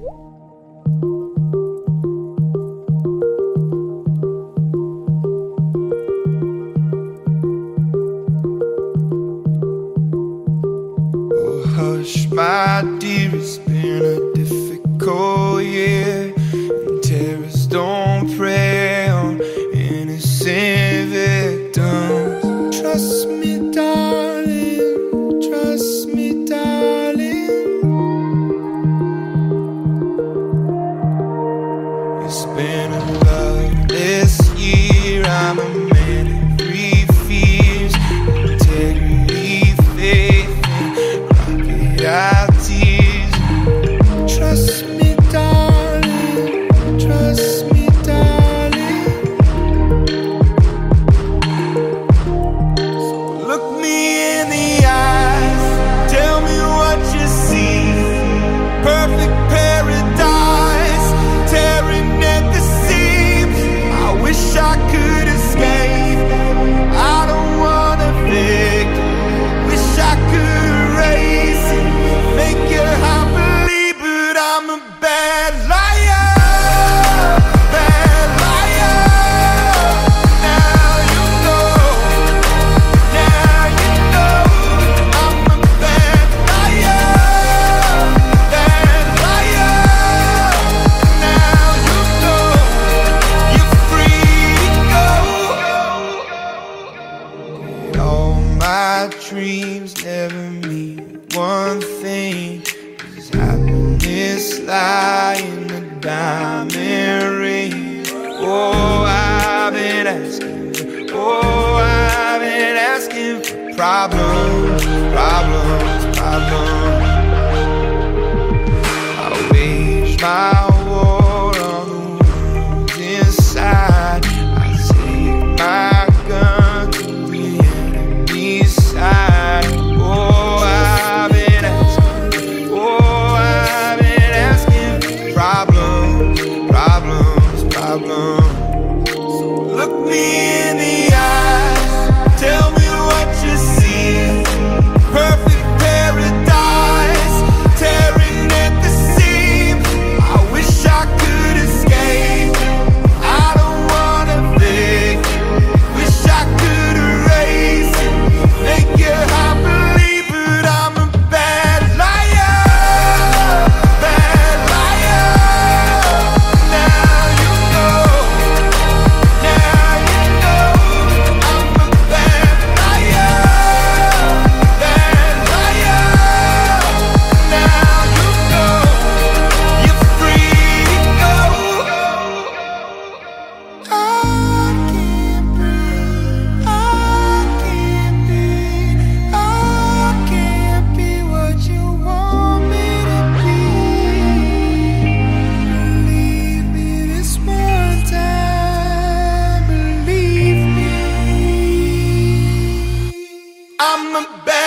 Oh, hush, my dear, it's been a difficult year, and terrorists don't prey on innocent victims. Trust me, darling, trust me, darling. It's been a loveless year. I'm a man of three fears: integrity, faith, and crocodile tears. Trust me, darling, trust me, darling. So look me in the eyes, tell me what you see. Perfect paradise, tearing at the seams. I wish I could escape. I don't wanna fake. Wish I could erase it, make you happily, but I'm a bad liar, bad liar. Now you know, now you know. I'm a bad liar, bad liar. Now you know, you're free to go. All my dreams never mean one thing. Does happiness lie in the diamond ring? Oh, I've been asking, oh, I've been asking for problems, problems, problems. I wage my war on the wounds inside. I take my gun to the enemy's side. Oh, I've been asking, oh, I've been asking for problems, problems, problems. So look me in the eyes, tell me what you see. Perfect paradise, tearing at the seams. I wish I could escape. I don't wanna fake. Wish I could erase it, make you happily, but I'm a bad liar, bad liar. Now you know, now you know. I'm a bad liar, bad liar. Now you know, you're free to go. I can't breathe, I can't be, I can't be what you want me to be. Believe me this one time, believe me. I'm a bad